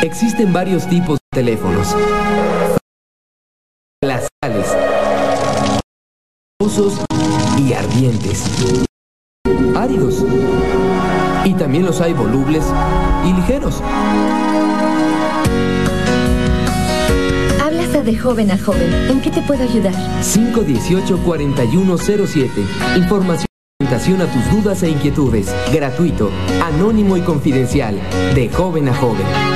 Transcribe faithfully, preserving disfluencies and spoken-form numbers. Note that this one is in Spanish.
Existen varios tipos de teléfonos. Glaciales, usos y ardientes. Áridos. Y también los hay volubles y ligeros. Hablas de Joven a Joven. ¿En qué te puedo ayudar? cinco dieciocho, cuarenta y uno cero siete. Información y orientación a tus dudas e inquietudes. Gratuito, anónimo y confidencial. De Joven a Joven.